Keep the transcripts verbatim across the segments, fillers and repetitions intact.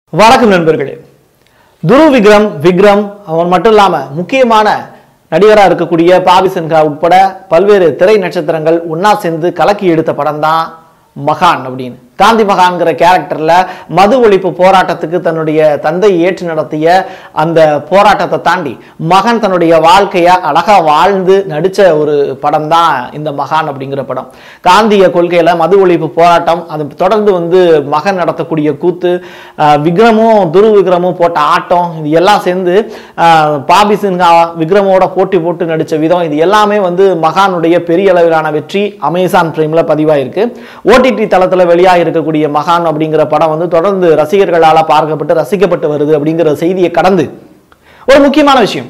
வணக்கம் நண்பர்களே. duruvvikaram vikram அவன் மட்டும் இல்லாம முக்கியமான நடிகரா இருக்கக்கூடிய பாபி சின்ஹா உட்பட பல்வேறு திரை நட்சத்திரங்கள் ஒன்னா சேர்ந்து கலக்கி எடுத்த படம் தான் மகான் அப்படின்னு. காந்தி மகான்கிற கேரக்டர்ல மது ஒழிப்பு போராட்டத்துக்கு தன்னுடைய தந்தை ஏற்று நடத்திய அந்த போராட்டத்தை தாண்டி மகன் தன்னுடைய வாழ்க்கைய அழகா வாழ்ந்து நடிச்ச ஒரு படம் தான் இந்த மகான் அப்படிங்கிற படம். காந்திய கொள்கையில மது ஒழிப்பு போராட்டம், அது தொடர்ந்து வந்து மகன் நடத்தக்கூடிய கூத்து, விக்ரமும் duruvvikaramும் போட்ட ஆட்டம், இது எல்லாம் சேர்ந்து பாபி சின்ஹா விக்ரமோட போட்டி போட்டு நடிச்ச விதம், இது எல்லாமே வந்து மகானுடைய பெரிய அளவிலான வெற்றி அமேசான் பிரைம்ல பதிவாயிருக்கு. ஓடிடி தளத்துல வெளியாக இருக்கக்கூடிய மகான் அப்படிங்கிற படம் வந்து தொடர்ந்து ரசிகர்களால பார்க்கப்பட்டு ரசிக்கப்பட்டு வருது அப்படிங்கிற செய்தியை கடந்து ஒரு முக்கியமான விஷயம்,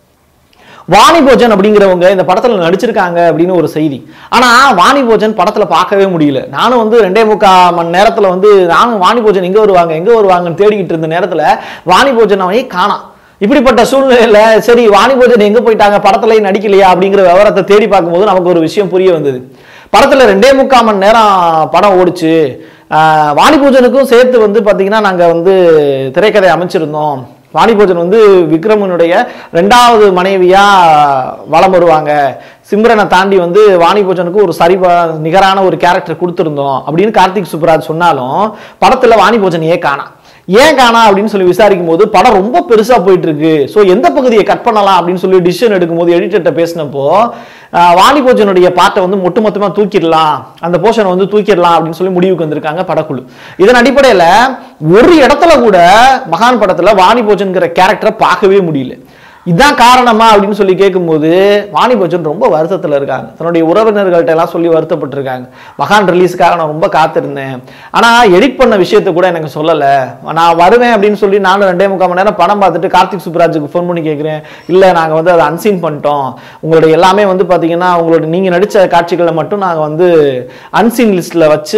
vanibhojan அப்படிங்கிறவங்க இந்த படத்துல நடிச்சிருக்காங்க அப்படின்னு ஒரு செய்தி. ஆனா vanibhojan படத்துல பார்க்கவே முடியல. நானும் வந்து ரெண்டே முக்கா மணி நேரத்துல வந்து நானும் vanibhojan எங்க வருவாங்க எங்க வருவாங்கன்னு தேடிக்கிட்டு இருந்த நேரத்துல vanibhojan அவனை காணோம். இப்படிப்பட்ட சூழ்நிலையில சரி vanibhojan எங்க போயிட்டாங்க, படத்துல நடிக்கலையா அப்படிங்கிற விவரத்தை தேடி பார்க்கும்போது நமக்கு ஒரு விஷயம் புரிய வந்தது. படத்துல ரெண்டே முக்கா மணி நேரம் படம் ஓடிச்சு. vanibhojaனுக்கும் சேர்த்து வந்து பாத்தீங்கன்னா நாங்க வந்து திரைக்கதை அமைச்சிருந்தோம். vanibhojan வந்து விக்ரமனுடைய ரெண்டாவது மனைவியா வலம் வருவாங்க. சிம்ரனை தாண்டி வந்து vanibhojaனுக்கு ஒரு சரி நிகரான ஒரு கேரக்டர் கொடுத்திருந்தோம் அப்படின்னு karthicksuburaj சொன்னாலும் படத்துல vanibhojan ஏன் காணா ஏன் காணா அப்படின்னு சொல்லி விசாரிக்கும் போது படம் ரொம்ப பெருசா போயிட்டு இருக்கு, ஸோ எந்த பகுதியை கட் பண்ணலாம் அப்படின்னு சொல்லி டிசிஷன் எடுக்கும் போது எடிட்டர்கிட்ட பேசினப்போ vanibhojaனுடைய பாட்டை வந்து ஒட்டுமொத்தமா தூக்கிடலாம், அந்த போர்ஷனை வந்து தூக்கிடலாம் அப்படின்னு சொல்லி முடிவுக்கு வந்திருக்காங்க படக்குழு. இதன் அடிப்படையில ஒரு இடத்துல கூட மகான் படத்துல vanibhojanங்கிற கேரக்டரை பார்க்கவே முடியல. இதுதான் காரணமா அப்படின்னு சொல்லி கேட்கும்போது vanibhojan ரொம்ப வருத்தத்துல இருக்காங்க. தன்னுடைய உறவினர்கள்ட்ட எல்லாம் சொல்லி வருத்தப்பட்டு இருக்காங்க. மகான் ரிலீஸுக்காக நான் ரொம்ப காத்திருந்தேன், ஆனா எடிட் பண்ண விஷயத்த கூட எனக்கு சொல்லல, நான் வருவேன் அப்படின்னு சொல்லி நானும் ரெண்டே முக்கால் மணி நேரம் படம் பார்த்துட்டு karthicksuburajக்கு ஃபோன் பண்ணி கேட்கிறேன், இல்ல நாங்க வந்து அதை அன்சீன் பண்ணிட்டோம், உங்களுடைய எல்லாமே வந்து பாத்தீங்கன்னா உங்களோட நீங்க நடிச்ச காட்சிகளை மட்டும் நாங்க வந்து அன்சீன் லிஸ்ட்ல வச்சு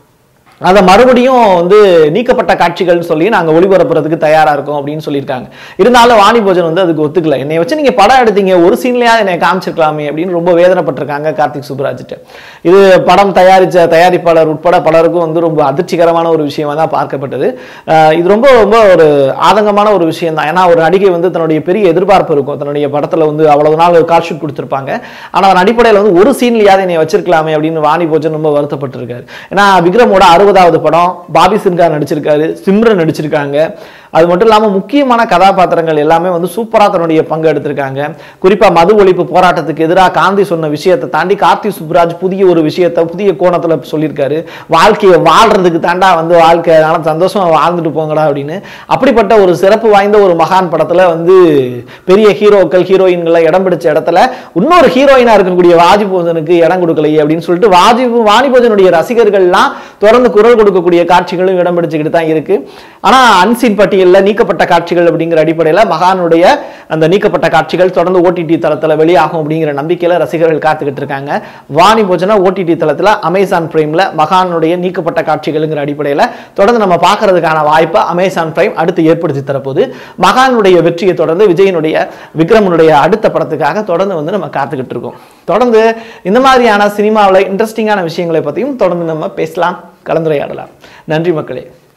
அதை மறுபடியும் வந்து நீக்கப்பட்ட காட்சிகள் சொல்லி நாங்க ஒளிபரப்புறதுக்கு தயாரா இருக்கோம் அப்படின்னு சொல்லியிருக்காங்க. இருந்தாலும் vanibhojan வந்து அதுக்கு ஒத்துக்கல. என்னை வச்சு நீங்க படம் எடுத்தீங்க, ஒரு சீன்லயா என்னை காமிச்சிருக்கலாமே அப்படின்னு ரொம்ப வேதனைப்பட்டிருக்காங்க karthicksuburaj. இது படம் தயாரிச்ச தயாரிப்பாளர் உட்பட பலருக்கும் வந்து ரொம்ப அதிர்ச்சிகரமான ஒரு விஷயமா தான் பார்க்கப்பட்டது. இது ரொம்ப ரொம்ப ஒரு ஆதங்கமான ஒரு விஷயம் தான். ஏன்னா ஒரு நடிகை வந்து தன்னுடைய பெரிய எதிர்பார்ப்பு இருக்கும், தன்னுடைய படத்துல வந்து அவ்வளவு நாள் கால் ஷூட் கொடுத்திருப்பாங்க, ஆனா அதன் அடிப்படையில் வந்து ஒரு சீன்லயாவது என்னை வச்சிருக்கலாமே அப்படின்னு vanibhojan ரொம்ப வருத்தப்பட்டிருக்காரு. ஏன்னா விக்ரமோட அறுபதாவது படம், பாபி சின்ஹா நடிச்சிருக்காரு, சிம்ரன் நடிச்சிருக்காங்க. அது மட்டும் இல்லாம முக்கியமான கதாபாத்திரங்கள் எல்லாமே வந்து சூப்பரா தன்னுடைய பங்கு எடுத்திருக்காங்க. குறிப்பா மது ஒழிப்பு போராட்டத்துக்கு எதிராக காந்தி சொன்ன விஷயத்தை தாண்டி karthicksuburaj புதிய ஒரு விஷயத்தை புதிய கோணத்துல சொல்லியிருக்காரு. வாழ்க்கையை வாழ்றதுக்கு தாண்டா வந்து வாழ்க்கை, அதனால சந்தோஷமா வாழ்ந்துட்டு போங்கடா அப்படின்னு. அப்படிப்பட்ட ஒரு சிறப்பு வாய்ந்த ஒரு மகான் படத்துல வந்து பெரிய ஹீரோக்கள் ஹீரோயின்களை இடம் பிடிச்ச இடத்துல இன்னொரு ஹீரோயினா இருக்கக்கூடிய vanibhojanக்கு இடம் கொடுக்கலையே அப்படின்னு சொல்லிட்டு வாஜி vanibhojaனுடைய ரசிகர்கள்லாம் தொடர்ந்து குரல் கொடுக்கக்கூடிய காட்சிகளும் இடம் பிடிச்சுக்கிட்டு தான் இருக்கு. ஆனா அன்சீன் பட்டியல்ல நீக்கப்பட்ட காட்சிகள் அப்படிங்கிற அடிப்படையில மகானுடைய அந்த நீக்கப்பட்ட காட்சிகள் தொடர்ந்து ஓடிடி தளத்துல வெளியாகும் அப்படிங்கிற நம்பிக்கையில ரசிகர்கள் காத்துக்கிட்டு இருக்காங்க. vanibhojan ஓடிடி தளத்துல அமேசான் பிரைம்ல மகானுடைய நீக்கப்பட்ட காட்சிகள்ங்கிற அடிப்படையில தொடர்ந்து நம்ம பார்க்கறதுக்கான வாய்ப்பை அமேசான் பிரைம் அடுத்து ஏற்படுத்தி தரப்போது. மகானுடைய வெற்றியை தொடர்ந்து விஜயனுடைய விக்ரமனுடைய அடுத்த படத்துக்காக தொடர்ந்து வந்து நம்ம காத்துக்கிட்டு இருக்கோம். தொடர்ந்து இந்த மாதிரியான சினிமாவில் இன்ட்ரெஸ்டிங்கான விஷயங்களை பற்றியும் தொடர்ந்து நம்ம பேசலாம், கலந்துரையாடலாம். நன்றி மக்களே.